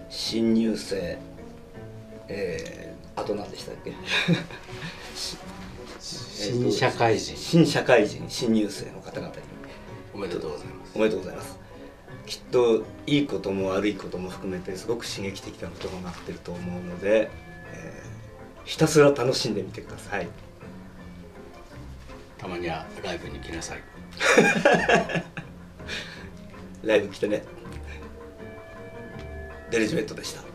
新入生、あと何でしたっけ新社会人、 新社会人、新入生の方々におめでとうございます。 おめでとうございます。きっといいことも悪いことも含めてすごく刺激的なことになってると思うので、ひたすら楽しんでみてください。 たまにはライブに来なさい。 ライブ来てね。デリジメットでした。